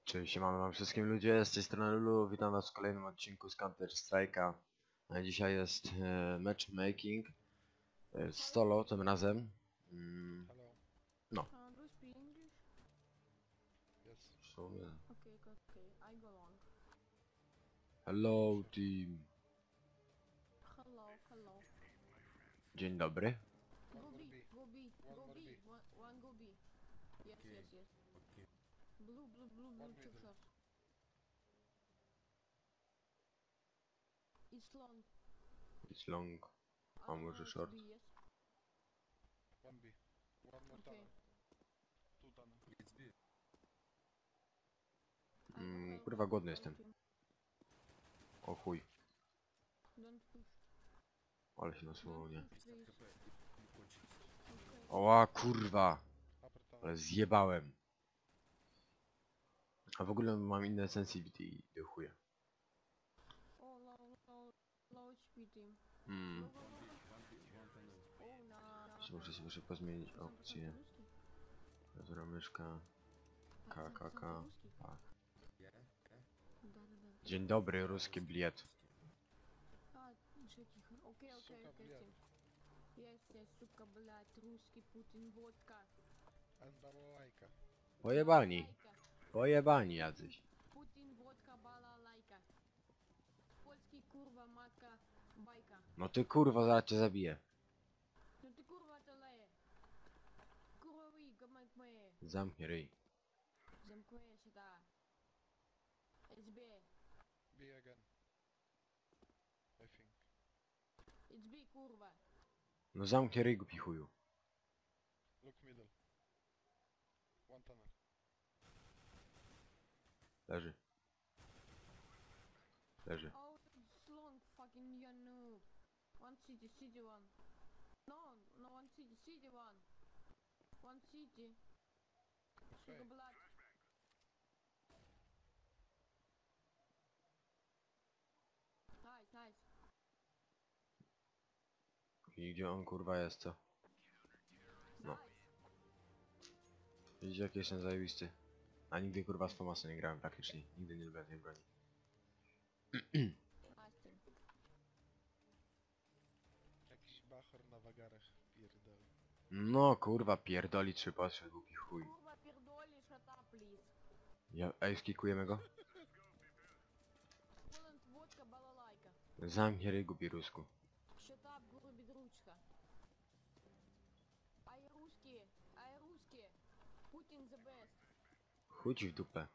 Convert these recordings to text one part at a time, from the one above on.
Cześć, siemano wam wszystkim ludzie, z tej strony Lulu, witam was w kolejnym odcinku z Counter Strike'a. Dzisiaj jest matchmaking z solo tym razem. Hello. No, Do you speak English? Yes. w sumie. Okay, okay, I go long. Hello team. Hello, hello. Dzień dobry. Go One B, more B. go B, One go more B. B. One go B. Yes, Okay. yes, yes. Okay. Blue, blue, blue, blue, One two middle. shots. It's long. It's long. A może It's short? B, yes. One B. One more Okay. tunnel. Two tunnel. It's B. Kurwa głodny jestem. Team. O chuj, Don't push. ale się nasuwało, nie. Don't push, It's please. HP. You coach. Okay. Oła kurwa, Upper tunnel. ale zjebałem. A w ogóle mam inne sensitivity do chuja. Oh, low HP team. Mm, Go, go, go, go. One tunnel. Oh, no. muszę pozmienić opcję. Zera myszka. KKK. Tak. Yeah. Yeah. Да. Dzień dobry, ruski bliet. А, тихо. Окей, окей, Сука, окей, блядь. Тим. Есть, сука, блядь, русский Путин, водка. And балалайка. Pojebani, Балалайка. pojebani jacyś. Путин, водка, балалайка. Польский, курва, матка, байка. No ty kurwa, zaraz cię zabiję. Ну ты курва телеє. Курвовый, гамак моє. Zamknij ryj. Замкнує сюда. SB. B again. I think. SB, kurwa. No zamknij ryj, głupi chuju. Look middle. One tunnel. Leży. Leży. Oh, it's long, fucking you noob. One city one. No, one city one. One city. Okay. Сука, блядь. Nice. I gdzie on kurwa jest, co? No. Nice. Widzicie jaki jestem zajebisty. A nigdy kurwa z Famasem nie grałem praktycznie. Nigdy nie lubiłem tej broni. Nice team. Jakiś bachor na wagarach pierdoli. No kurwa, pierdoli 3 patrzę, głupi chuj. Kurwa, pierdoli, shut up, please. Ej, skikujemy go? Poland, водка, балалайка. Zamknij ryj, głupi rusku. Shut up, гуру бедручка. Ай, русские. Putin the best. Chuj ci w dupę.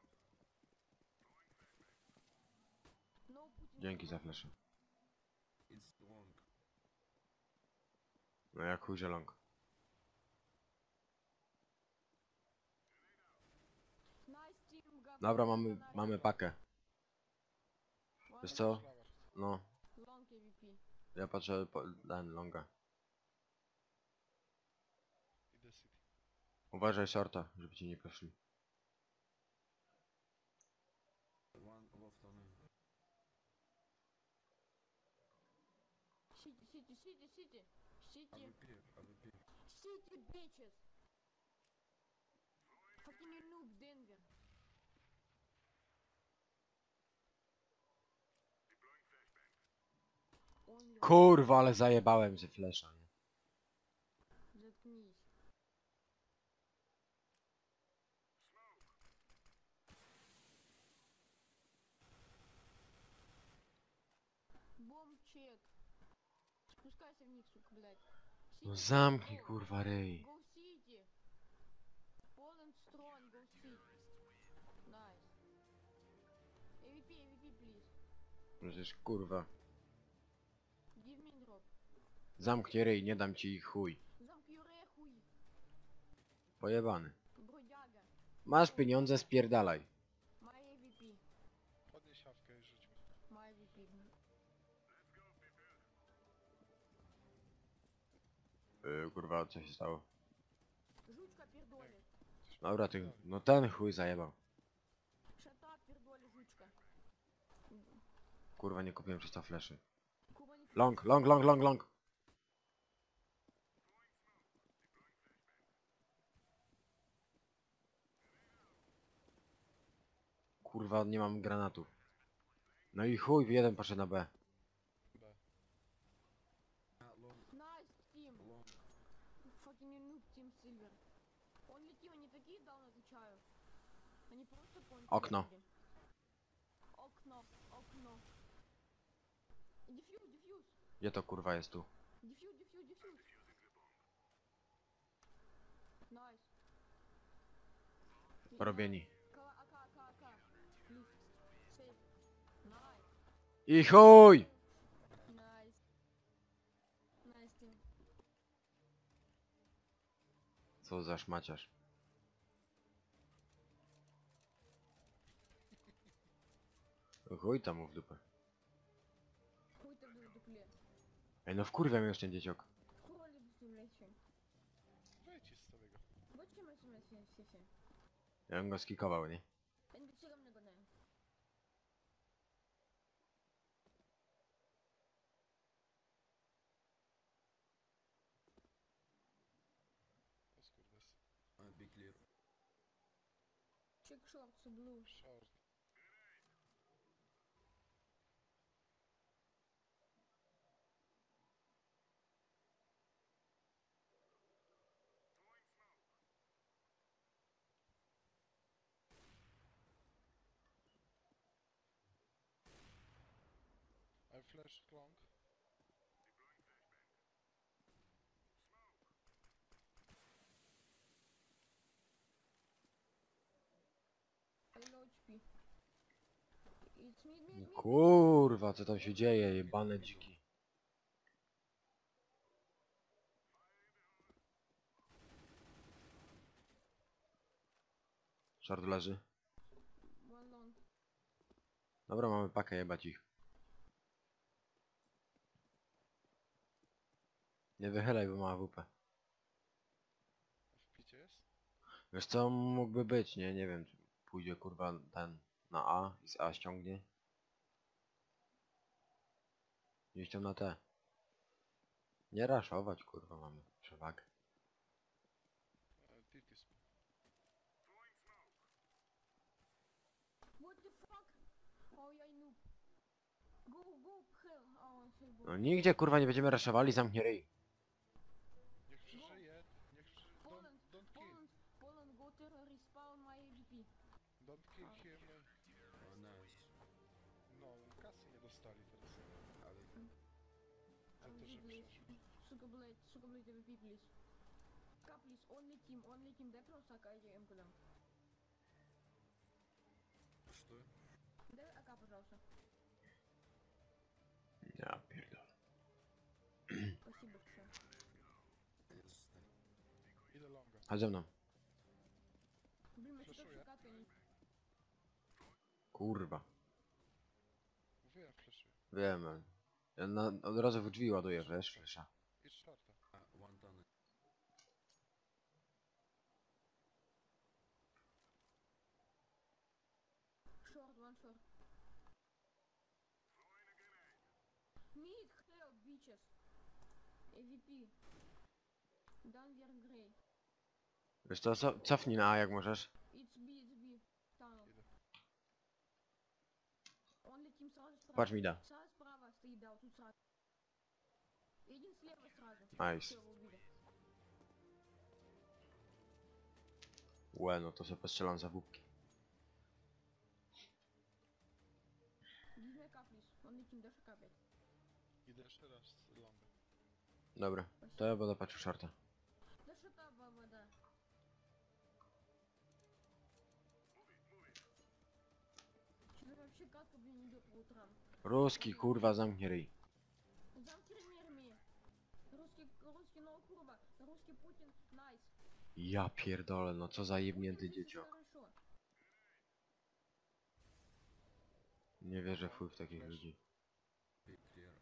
No, Putin. Dzięki za flaszę. It's long. No jak chuj long. Nice team, got Dobra, one mamy pakę. Wiesz co? Flower. No, Long AVP. ja patrzę ten longa. Idę city. Uważaj shorta, żeby ci nie poszli. One left tunnel. City. AWP. AWP. City, bitches. Fucking you noob, Denver. Only Kurwa, ale zajebałem ze flesza, nie? Заткнись. Бомбчек. Спускайся вниз, сука, блядь. No City, zamknij go. kurwa ryj. Go City. Poland strong, go City. Nice. AVP, please. Przecież kurwa. Give me drop. Zamknij ryj, nie dam ci ich chuj. Zamknij chuj. Pojebany. Бродяга. Masz pieniądze, spierdalaj. My AVP. Podnieś hawkę i rzuć mi. My AVP. Kurwa, co się stało? Жучка пердоли. Dobra, ty, no ten chuj zajebał. Shut up, пердоли, жучка. Kurwa, nie kupiłem 300 fleszy. Куба не Long. kurwa nie mam granatów. No i chuj, jeden poszedł na B. B. Long. Nice, team. Long. Fucking you noob, Team Silver. Only team, они такие даун отвечают. Они просто point. Окно. Окно, окно. Дефьюз, дефьюз. Gdzie to kurwa jest tu? Дефьюз, дефьюз, дефьюз. Nice. Porobieni. АК. Lift. Safe. Nice. I chuj! Nice. Nice, team. Co za szmaciarz. Chuj tam mu w dupę. Хуй ты в дупле. Ej no wkurwia mnie już ten dzieciok. Хуй ты, блядь, чем? Wyjdź z tego. Вот чем я все. Ja bym go skikował, nie? Ben bir çıram ne kadar? O skurwys. Be clear. Check shorts blue. Short. I flash long. I low HP. It's mid. Kurwa, co tam się dzieje, jebane dziki. Short leży. One long. Dobra, mamy pakę, jebać ich. Nie wychylaj, bo ma AWP. W picie jest? Wiesz co mógłby być, nie? Nie wiem, czy pójdzie kurwa ten na A i z A ściągnie. Nie ściąg na T. Nie raszować, kurwa, mamy przewagę. Titis. What the fuck? Oh yeah, noob. Go, hell. Oh, shit, No nigdzie kurwa nie będziemy raszowali, zamknie ryj. Niech przeżyje. Niech przeżyje. Don't kill. Poland, go to respawn my AVP. Don't kill him. Oh, nice. No, kasy nie dostali teraz. AWP. Za to, że przeżył. Сука, блядь, AVP, please. Ка, please, only team, дай просто АК и М куда. Что? Дай АК, пожалуйста. Ja pierdolę. Спасибо, все. Yes. Idę longa. Chodź ze mną. Блин, мы что Флешую, все катали. Kurwa. Mówiłem flashuję. Wiem. Ja od razu w drzwi ładuję, wiesz, flesza. Idź shorta. One tunnel. Short, one short. Mid, hell, bitches. AVP. Dunver Grey. Wiesz co, cofnij na A jak możesz. It's B. Tunnel. Idę. Only team сразу справа. Patrz mi da. Сразу справа стоит, да, вот тут сразу. Один слева сразу. Nice. Всё, убили. Łe, no to sobie postrzelam za wupki. Give me a cup, please. Only team dash a cup, блядь. Idę jeszcze raz z longa. Dobra, to ja będę patrzył shorta. Да что та баба, да. Что-то вообще катка, блин, идет по утрам. Ruski, kurwa, zamknij ryj. Замки ремерами. Русский новая курва. Русский Путин, найс. Ja pierdolę, no co za jebnięty Путин, dzieciok. хорошо. Nie wierzę w chuj w takich ludzi. Be clear.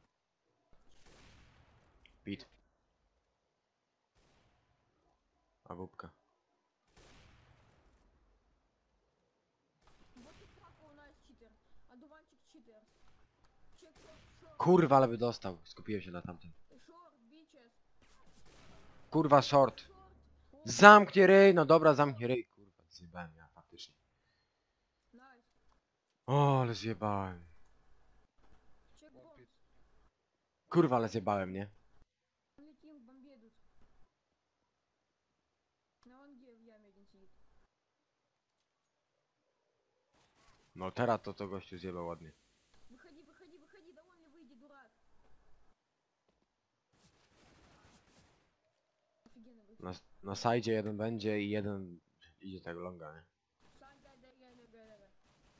Pit. A wupka. Вот и fuck, о, найс читер. Одуванчик читер. Чек, шорт. Kurwa, ale by dostał. Skupiłem się na tamtym. Шорт, бичес. Kurwa, short. Шорт. Zamknij ryj, no dobra, zamknij ryj. Kurwa, zjebałem ja faktycznie. Найс. O, ale zjebałem. Check One bombs. pit. Kurwa, ale zjebałem, nie? Летим, бомбе идут. На ванге в яме один сидит. No teraz to gościu zjebał ładnie. Выходи, выходи, выходи, да он ли выйди, дурак. Офигенно выйти. Na sajdzie jeden będzie i jeden idzie tego longa, nie? Сань, дай, дай, дай, дай, дай, дай.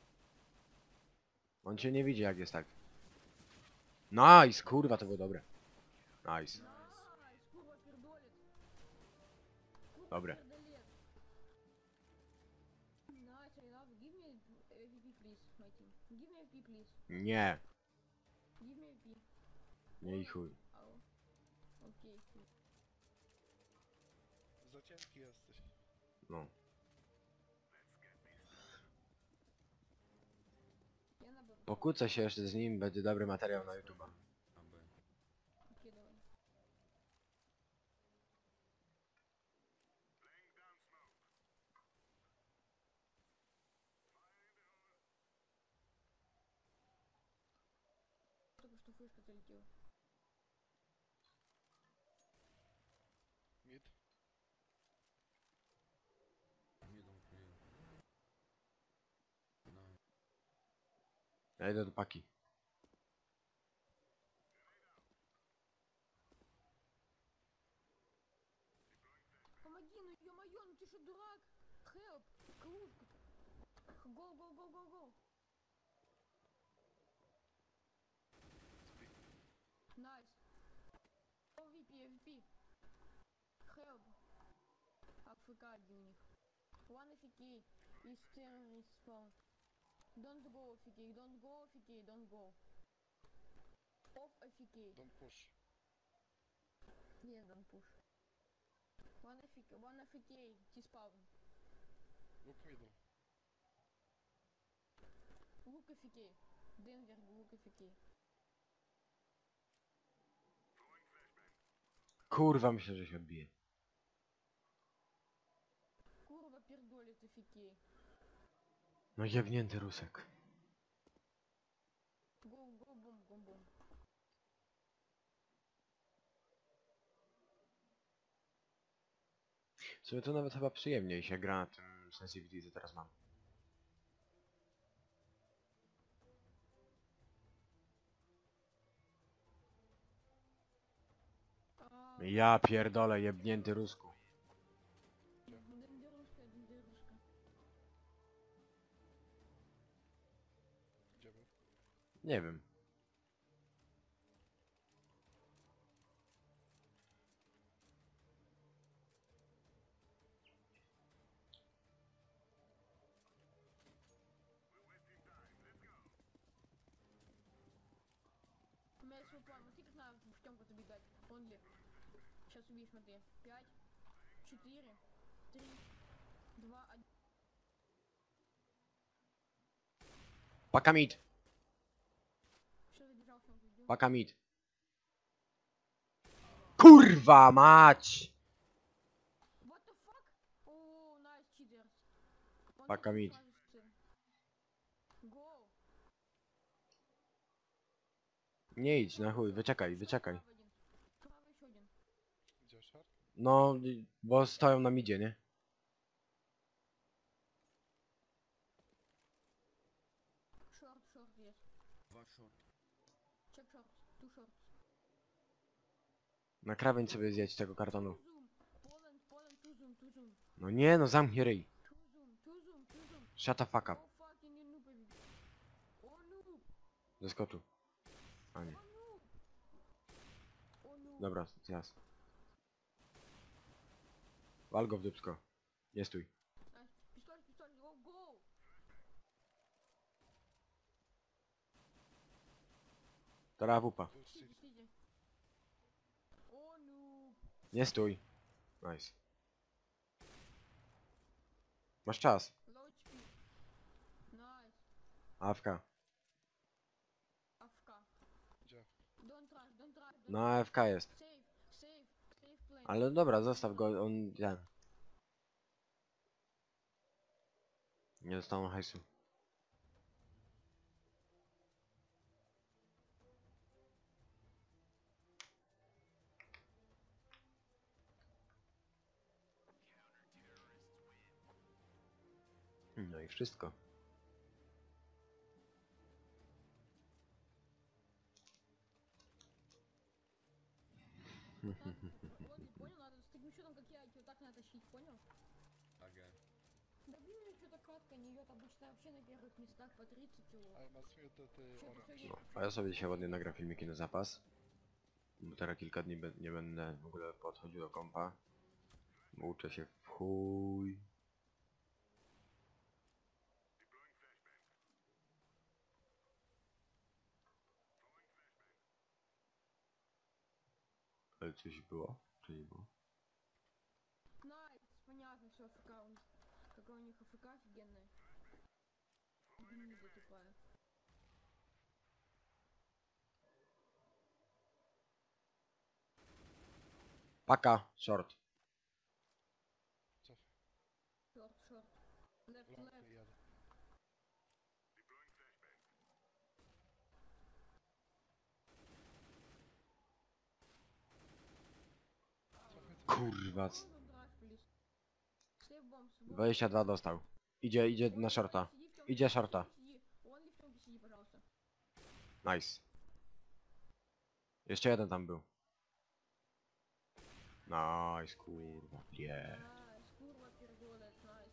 On cię nie widzi jak jest tak. Nice, kurwa, to było dobre. Nice. Найс, курва пердолит. Курва Добре. пердолет. Nice, I love. Give me VP, please, my team. Give me VP, please. Nie, Give me VP. nie i chuj. Au. Окей. Za cienki jesteś. No. Я на Б. Pokłócę się jeszcze z nim, będzie dobry materiał na YouTube'a. АБ. Окей, давай. Только что флешка залетела. Mid. Middle clear. На. Ja idę do paki. Помоги, ну ё-моё, ну ты что, дурак? Help! Клуб! Go, go, go, go, go! Nice! О, VP, VP! Help! АФК один у них. One AFK is terrorist spawn. Don't go AFK, don't go AFK, don't go. Off AFK. Don't push. Yes, don't push. One AFK, T-spawn. Look middle. Look AFK. Denver, look AFK. Kurwa, myślę, że się odbije. Kurwa пердолит AFK. No jebnięty rusek. Go, go, boom, go, boom. W sumie to nawet chyba przyjemniej się gra na tym sensitivity, co teraz mam. Ja pierdolę, jebnięty rusku. Дендерушка, дендерушка. Gdzie był? Nie wiem. У меня есть свой план. Смотри, как надо в темку бегать. Он ли? Сейчас убей, смотри. 5, 4, 3, 2, 1. Paka mid, Все, забежал в темку. Иди. paka mid. Kurwa mać! What the fuck? О, nice cheaters. Он Пока тут мид. сразу в цель. Go. Nie idź na chuj, wyczekaj, wyczekaj. Справа один. Справа еще один. Gdzie short? No, bo stoją na midzie, nie? Шорт, шорт есть. Два шорт. Check short. Two shorts. Na krawędź sobie zjedź tego kartonu. Two zoom. Poland, Poland, two zoom, two zoom. No nie, no zamknij ryj. Two zoom, two zoom, two zoom. Shut the fuck up. Oh fucking you noob. Oh noob. Zeskoczył. A nie. Oh noob. Oh noob. Dobra, teraz. Wal go w dupsko. Nie stój. Пистолет, пистолет, go, go! Teraz wupa. Good Сиди, city. сиди. О, noob. Nie stój. Nice. Masz czas. Low HP. Nice. AFK. AFK. Gdzie? Don't rush, don't rush, don't No AFK jest. Save, save, save plane. Ale dobra, zostaw go, on... ten. Nie dostałem hajsu. wszystko. Вроде понял, надо с таким счетом, как я, вот так надо тащить, понял? Ага. Да блин, мне что-то катка не идет, обычно вообще на первых местах по 30 кило. I must mute that Что-то orange. сегодня... No, a ja sobie dzisiaj ładnie nagram filmiki na zapas. Bo teraz kilka dni nie będę w ogóle podchodził do kompa. Bo uczę się w chuj. Ale coś było? Czy nie było? Найс, понятно, все АФК. Какой у них АФК офигенный. Гнида тупая. Paka, short. Cofaj. Шорт, шорт. Лефт, Long лефт. jadę. Cofaj, cofaj. Kurwa. Бомб драйв, плиз. Сейв бомб. 22 dostał. Idzie na shorta. Idzie shorta. Он лифтом сиди, пожалуйста. Nice. Jeszcze jeden tam był. Nice, kurwa. Yeah. Найс, курва пердолет, найс.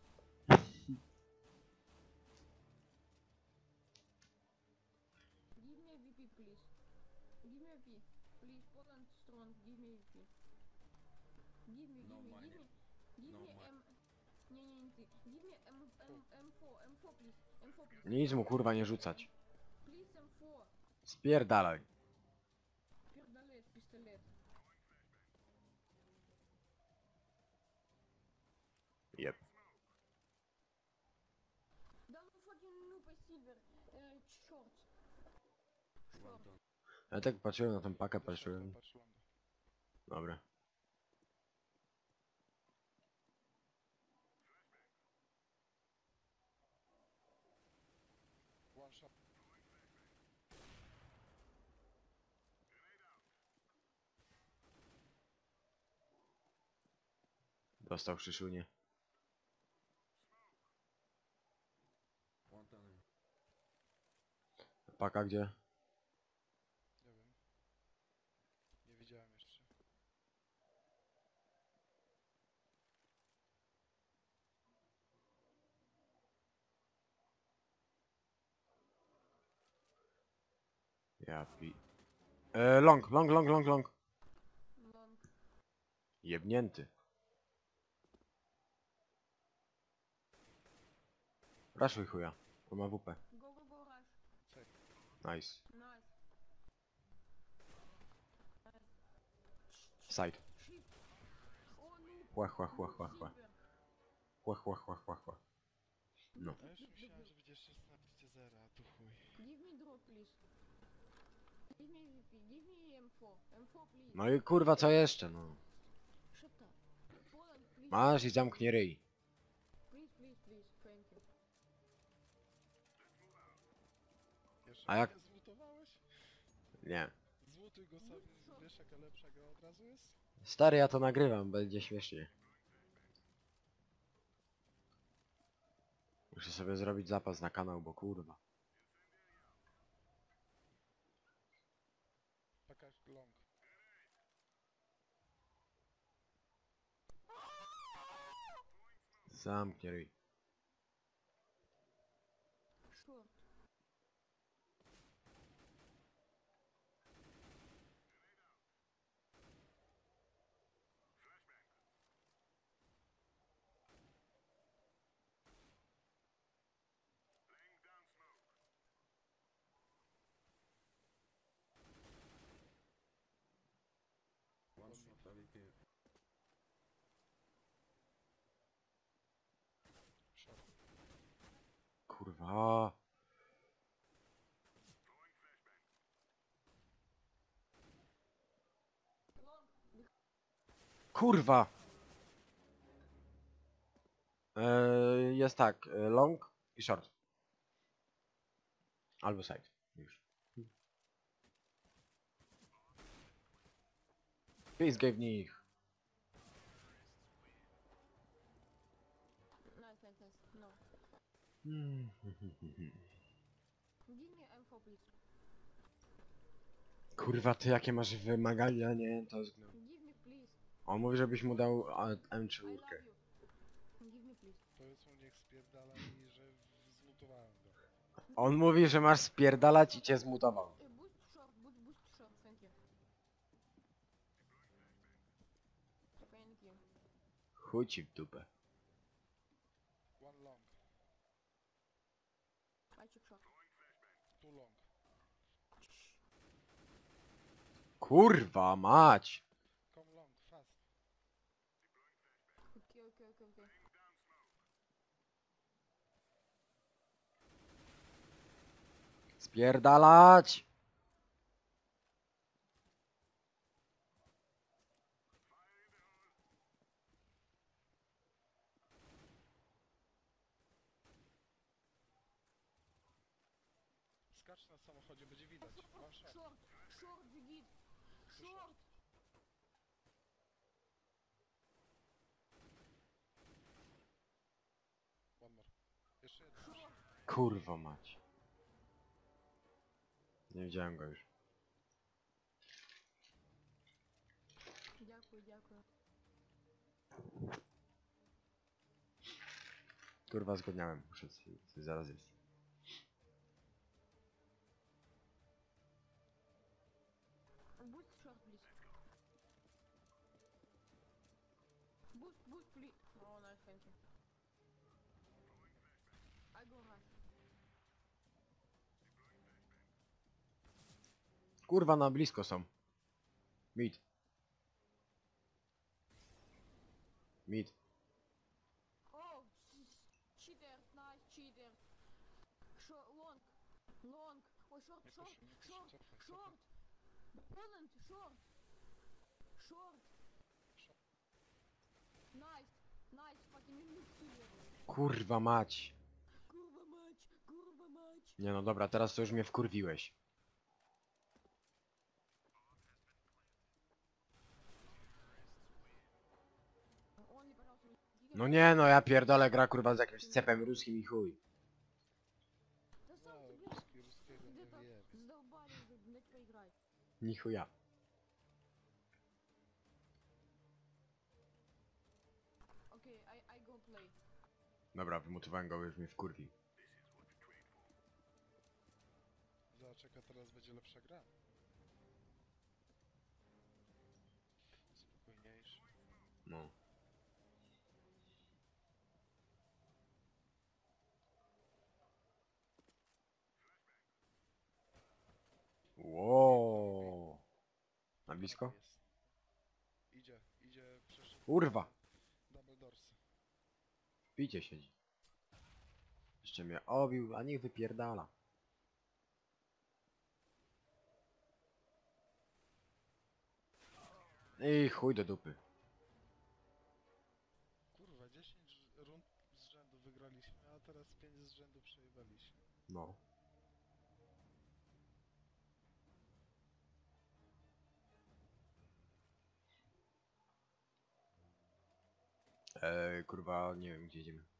Give me a VP, please. Give me a VP. Please, Poland strong, give me a VP. Give me, No give me, money. give me. Give No me money. Не ты. Give me M4, please. M4, please. Nic mu kurwa nie rzucać. Please, M4. Spierdalaj. Пердолет, пистолет. Jep. Да ну fucking noob Silver. Short. Short. Wanton. Ja tak patrzyłem na tą pakę, Patrz longa, patrzyłem. patrz longa. Dobra. One shot. Dostał Krzyszunie. Wantonem. Paka gdzie? Nie wiem. Nie widziałem jeszcze. Ja pi... Long, long, long, long, long. Long. Jebnięty. Raszuj chuja. On ma WP. Go, go, go, rush. Nice. Nice. Side. Shift. Oh, noob. Chła, chła, chła, chła, chła. Silver. Chła, chła, chła, chła, chła. No. Ja już myślałem, że będzie 16-0, a tu chuj. Give me drop, please. Give me VP. Give me M4. M4, please. No i kurwa co jeszcze, no. Shut up. Poland, please. Masz i zamknij ryj. Please, please, please. Thank you. Jeszcze A jak- mnie zlutowałeś? Nie. Zlutuj go sam, wiesz jaka lepsza gra od razu jest? Stary, ja to nagrywam, będzie śmiesznie. Muszę sobie zrobić zapas na kanał, bo kurwa. Paka long. Zamknij ryj. Short. One shot AWP. Short. Kurwa. Long. Kurwa! Jest tak, long i short. Albo side, już. Pizgaj w nich. Nice, nice, nice. No. Give me M4, please. Kurwa, ty jakie masz wymagania, nie? To zgnę. Give me, please. On mówi, żebyś mu dał I M4. love you. Give me, please. Powiedz mu niech spierdala i że zmutowałem go. On mówi, że masz spierdalać i cię zmutował. Boost short, boost short, thank you. Thank you. Chuj ci w dupę. One long, I check short. two long. Kurwa mać! Come long, fast. Okay. Spierdalać! Skacz na samochodzie, będzie widać. One shot. Short, git. Short. One more. Jeszcze jeden. Kurwa mać. Nie widziałem go już. Дякую. Kurwa zgodniałem. Muszę coś zaraz jest. Boost short, please. Boost, please. Oh, nice, thank you. I go rush. Kurwa na blisko są. Mid. Mid. Oh, cheater, nice cheater. Long. Oh, short. Poland, short. Nice, fucking mid killer. Kurwa mać. Kurwa mać. Nie no dobra, teraz to już mnie wkurwiłeś. Only, пожалуйста, не No nie no, ja pierdolę, gra kurwa z jakimś cepem ruskim i chuj. Да No, сам ты, блядь, ruskiego nie где-то wie. задолбали уже, блядь, поиграй. Ni chuja. Окей, I go play. Dobra, wymutowałem go, już mnie wkurwił. Zobacz jaka teraz będzie lepsza gra. Spokojniejszy. No. Wow. Na blisko? Jest. Idzie, przeszedł. Kurwa. Double dorsy. W picie siedzi. Jeszcze mnie obił, a niech wypierdala. I chuj do dupy. Kurwa, 10 rund z rzędu wygraliśmy, a teraz 5 z rzędu przejebaliśmy. No. Kurwa, nie wiem gdzie idziemy.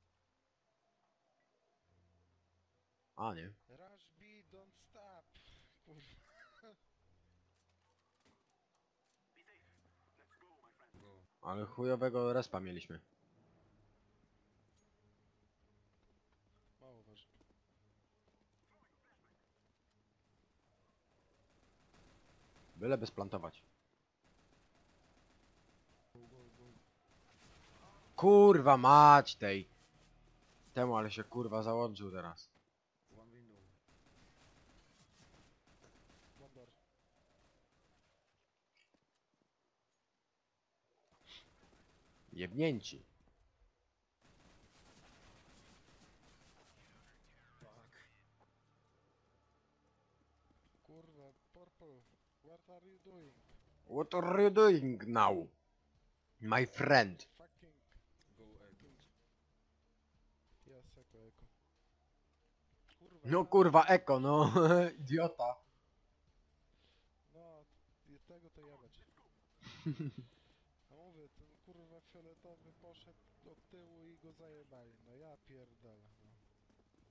A nie. Rush B, don't stop! Kurwa. Go. Ale chujowego respa mieliśmy. Mało ważne. Byle bez plantować. Kurwa mać tej. Temu ale się kurwa załączył teraz. One window. One door. Jebnięci. Fuck. Kurwa, purple. What are you doing? What are you doing now? My friend. Fucking... Go egg. Yes, eko. Kurwa. No kurwa eko, no. Idiota. No, tego to jebać. A mówię, ten kurwa fioletowy poszedł od tyłu i go zajebali. No ja pierdolę, no.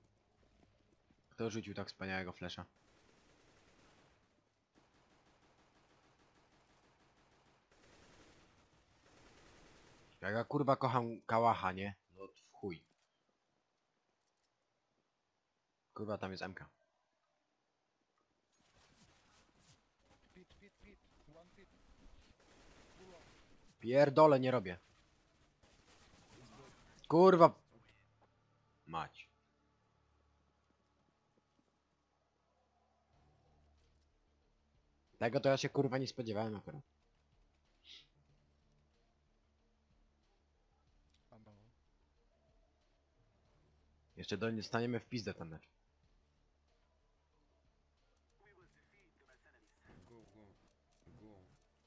Kto rzucił tak wspaniałego flesza? Jak ja kurwa kocham kałacha, nie? No w chuj. Kurwa tam jest MK. Pit, pit, pit. One pit. Pull up. Pierdole, nie robię. Kurwa. Mać. Tego to ja się kurwa nie spodziewałem akurat. A no. Jeszcze staniemy w pizdę ten mecz. Go, go. Go.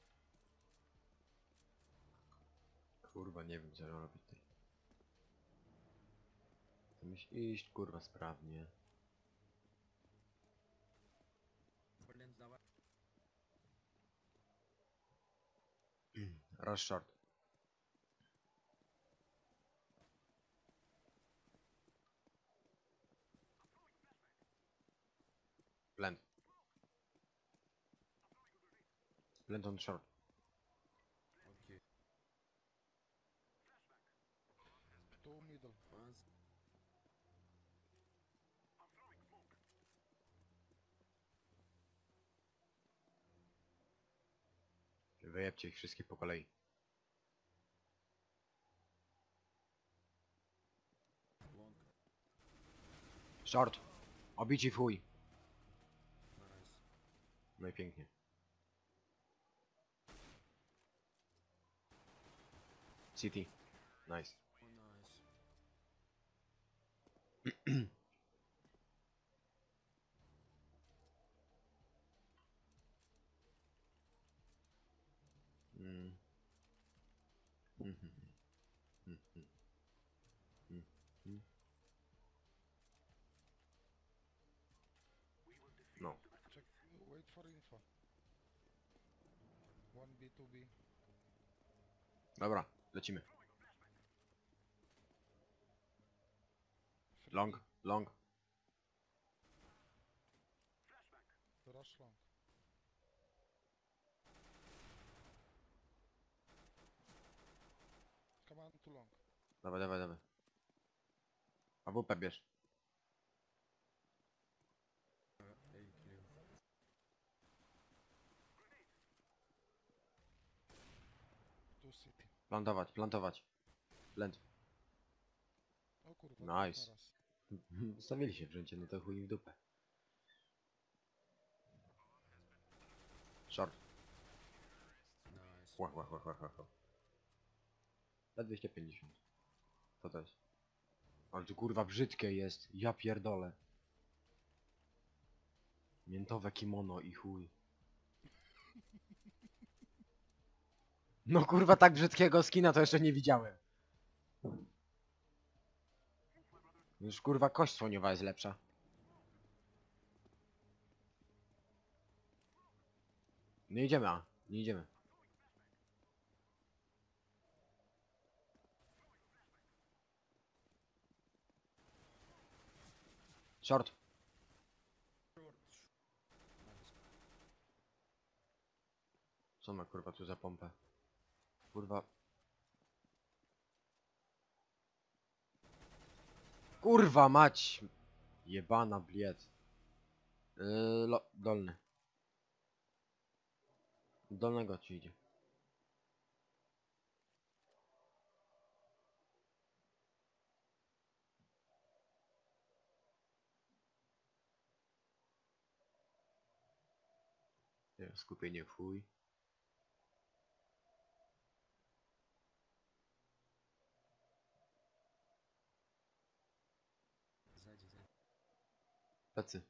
Kurwa nie wiem co robić ty. To musi iść kurwa sprawnie. Balance dawaj. Rush short. Blend. Blend on short. Okay. Two middle. Once. Wyjebcie ich wszystkich po kolei. Long. Short. Obici w chuj. Nice. No i pięknie. City. Nice. Oh, nice. Mm. Mhm. Mhm. Mhm. No. Check. Wait for info. One B, two B. Dobra, lecimy. Free Long, B. long. Rush long. Come on, too long. Dawaj, dawaj, dawaj. A WP bierz. A clear. Two city. Plantować, plantować. Blend. O kurwa, dwóch Nice. naraz. Zostawili się w rzęcie, no to chuj im w dupę. Short. Nice. Łach, łach, łach, łach, łach. Na 250. Co to jest? Ale tu kurwa brzydkie jest. Ja pierdolę. Miętowe kimono i chuj. No kurwa tak brzydkiego skina to jeszcze nie widziałem. Już kurwa kość słoniowa jest lepsza. Nie idziemy, a. Nie idziemy. Short. Short. Nice. Co ma kurwa tu za pompę? Kurwa. Kurwa mać! Jebana bliet. Dolny. Dolnego ci idzie. Nie, skupienie w chuj. Сзади, сзади. Plecy.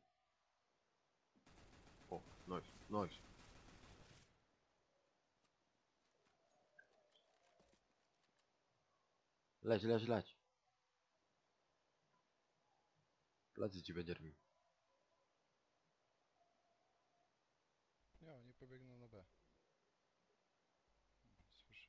O, noś, noś. Leć, leć, leć. Plecy ci będzie robił. Nie, oni pobiegną na B. Słyszę.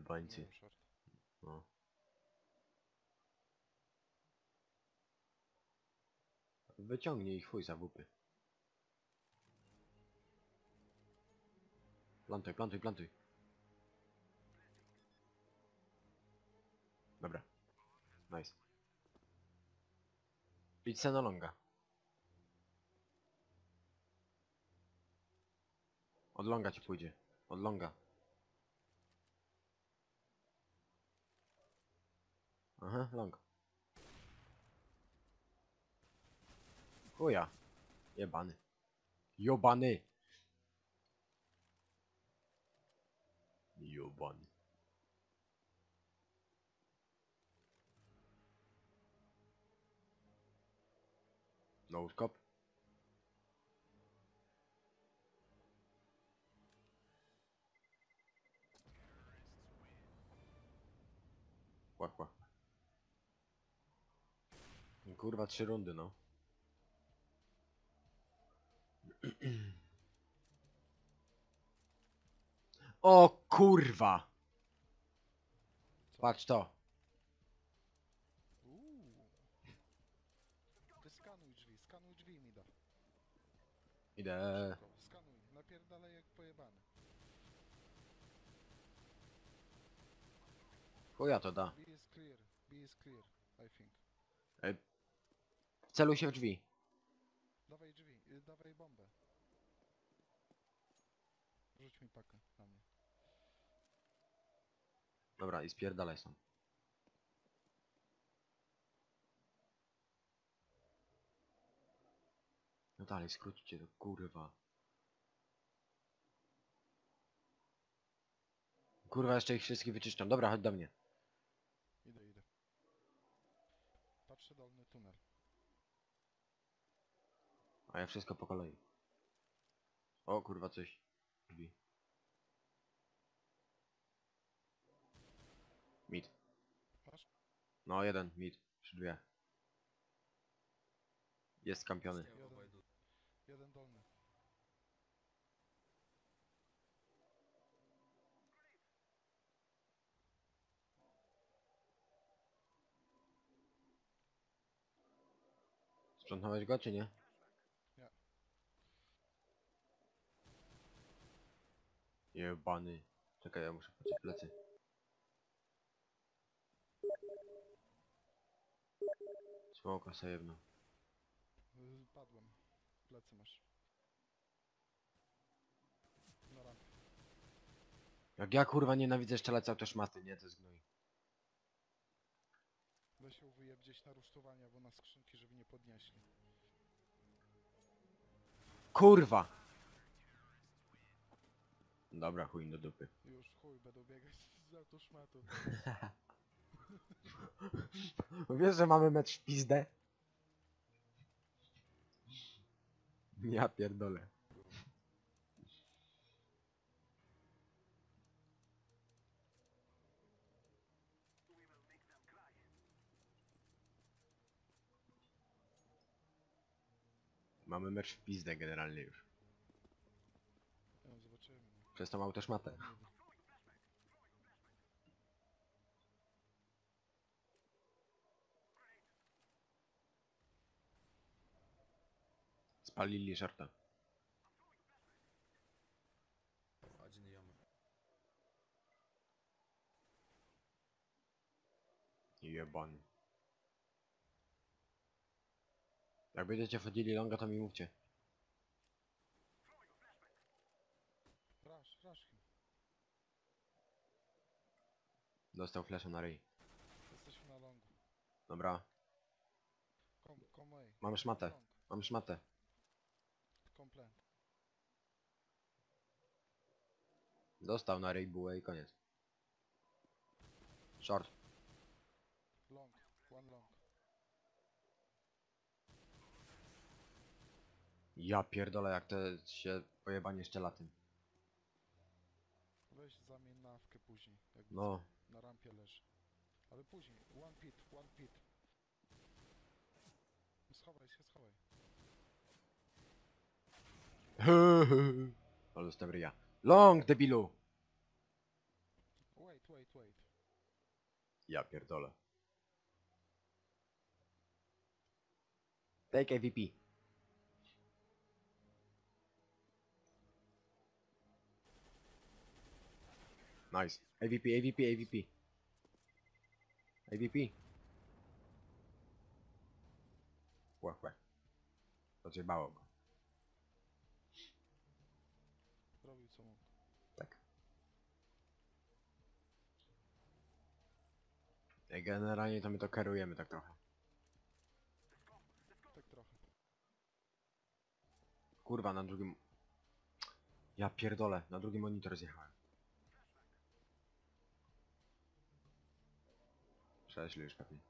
Jebańcy. Nie, short. No. Wyciągnij ich chuj za wupy. Plantuj, plantuj, plantuj. Dobra. Nice. Idź se na longa. Od longa ci pójdzie. Od longa. Aha, long. Chuja. Jebany. Jobany. Jobany. No skop. Łap. Kurwa, 3 rundy, no. O kurwa! Co? Patrz to. Ty skanuj drzwi mi da. Idę. Szybko, skanuj, napierdalaj jak pojebany. Chuja to da. B is clear, I think. Celuj się w drzwi. Dawaj drzwi, dawaj bombę. Rzuć mi pakę na mnie. Dobra, i spierdalaj są. No dalej, skróćcie to, kurwa. Kurwa, jeszcze ich wszystkich wyczyszczam. Dobra, chodź do mnie. Idę. Patrzę dolny tunel. A ja wszystko po kolei. O kurwa, coś. Drzwi. Mid. Masz? No, jeden, mid. Przy drzwiach. Jest skampiony. Слева обойдут. Jeden dolny. Sprzątnąłeś go, czy nie? Nie. Jebany. Czekaj, ja muszę patrzeć plecy. Smoka sobie jedno. Padłem. Plecy masz. Na rampie. Jak ja kurwa nienawidzę strzelać autoszmaty, nie? To jest gnój. Weź się wyjeb gdzieś na rusztowanie albo na skrzynki, żeby nie podnieśli. Kurwa! Dobra, chuj do dupy. Już chuj, będą biegać z autoszmatu. Wiesz, że mamy mecz w pizdę? Ja pierdolę. Mamy mecz w pizdę generalnie już. No, zobaczymy. No. Przez tą autoszmatę. Nie wiem. Spalili żarta. Один яма. Jebany. Jak będziecie wchodzili longa, to mi mówcie. Rush him. Dostał flesza na ryj. Jesteśmy na longu. Dobra. Come away. Mam szmatę. Long. Mam szmatę. Complant. Dostał na ryj bułę i koniec. Short. Long. One long. Ja pierdolę, jak to się pojebanie szczela tym. Weź zamień na awkę później. Jak No. na rampie leży. Ale później. One pit. Schowaj się. Ale dostałem ryja. Long, debilu! Wait. Ja pierdolę. Take AVP. Nice. AVP, AVP, AVP. AVP. Łe. Odjebało go. Robił co mógł. Tak. I generalnie to my to kierujemy tak trochę. Tak trochę. Kurwa, na drugim... Ja pierdolę, na drugi monitor zjechałem. Prześlij już pewnie.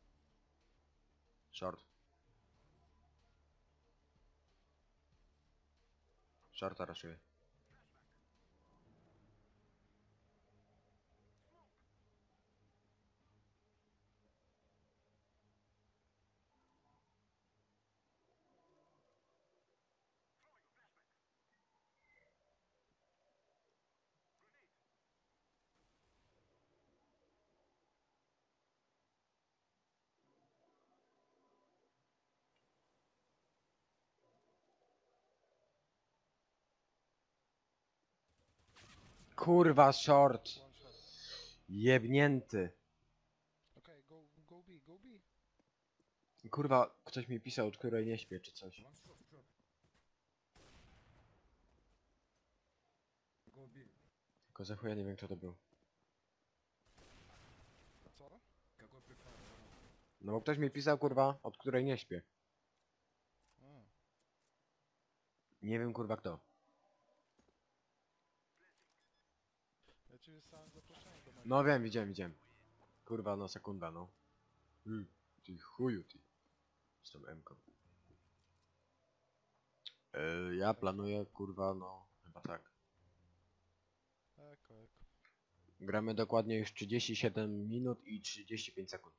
Short. Shorta raszuję. Kurwa, short! One shot. Jebnięty! Okej, go B, go B. Kurwa, ktoś mi pisał, od której nie śpię, czy coś. One shot, shot. Go B. Tylko za chuja nie wiem, kto to był. A co? Какой префайр? No bo ktoś mi pisał, kurwa, od której nie śpię. A, Nie wiem, kurwa, kto. ja ci wysłałem zaproszenie do mojego. No wiem, widziałem. Kurwa, no sekunda, no. Ty chuju, ty. Z tą M-ką. Ja planuję, kurwa, no, chyba tak. Eko. Gramy dokładnie już 37 minut i 35 sekund.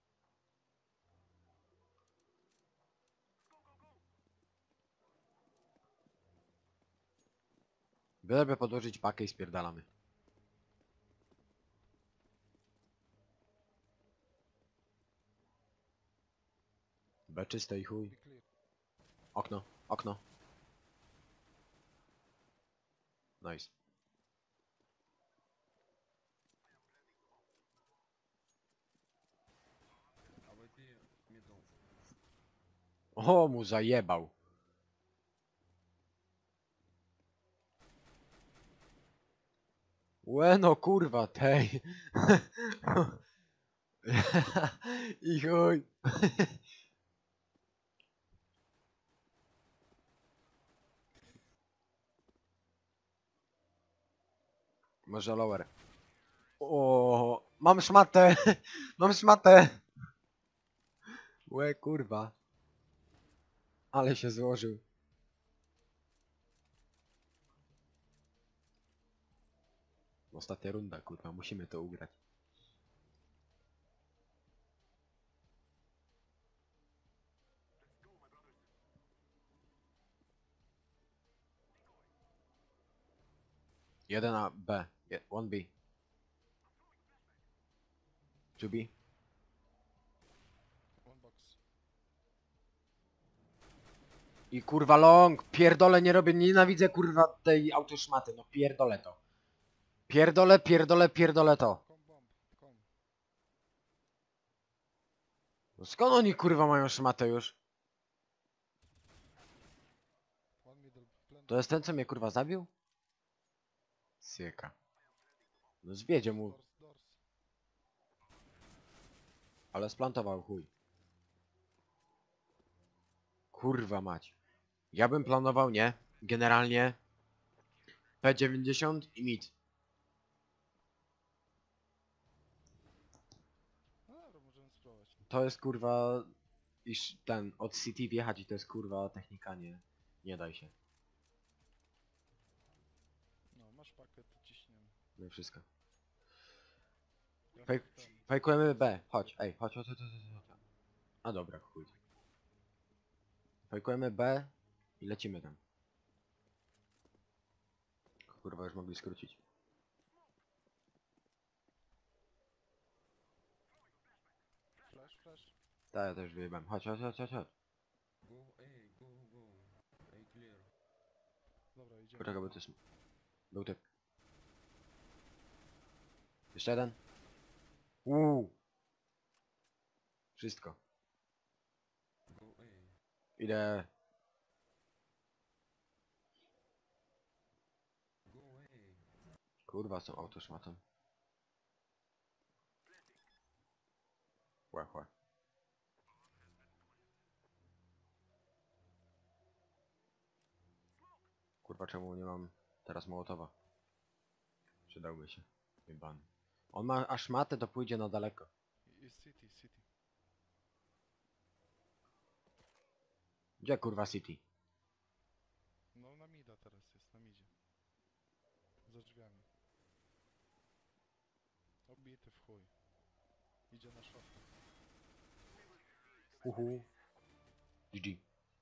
Byleby podłożyć pakę i spierdalamy. B czyste i chuj. Be clear. Okno. Nice. AWP middle. O, mu zajebał. Łe no kurwa, tej. I chuj. Może lower. O, mam szmatę. Mam szmatę. Łe kurwa. Ale się złożył. Ostatnia runda, kurwa, musimy to ugrać. Jeden A, B. One B. Two B. One box. I kurwa long. Pierdolę, nie robię, nienawidzę kurwa tej autoszmaty. No pierdolę to. Pierdolę to. Com bomb. Com. No skąd oni kurwa mają szmatę już? One middle. Plant. To jest ten, co mnie kurwa zabił? Syka. No zwiedzie mu, Doors. ale splantował chuj. Kurwa mać. Ja bym planował, nie? Generalnie P90 i mid. No dobra, możemy spróbować. To jest kurwa... Iż ten, od City wjechać i to jest kurwa technika, nie daj się. No, masz pakiet, to ciśniemy. No i wszystko. Ja Fej- ten. Fejkujemy B, chodź, ej, chodź. A dobra, chuj. Fejkujemy B i lecimy tam. Kurwa, już mogli skrócić. Tak, ja też wyjebałem. Chodź, chodź, chodź, chodź, chodź. Go, ej, go, go. Ej, clear. Dobra, idziemy. Poczekaj, bo to jest... Był typ. Jeszcze jeden. Wszystko. Go, ej. Idę. Go, ej. Kurwa, z tą autoszmatą. Chłe, chłe. Kurwa, czemu nie mam teraz Mołotowa? Przydałby się. Jebany. On ma aż matę, to pójdzie na daleko. Jest City, City. Gdzie kurwa City? No na mida teraz jest, na midzie. Za drzwiami. Obity w chuj. Idzie na short. GG.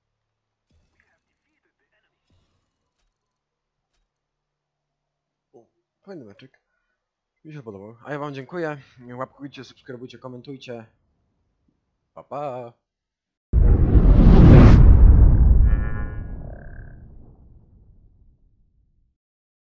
O, fajny meczek. Mi się podobał. A ja wam dziękuję. Łapkujcie, subskrybujcie, komentujcie. Pa pa!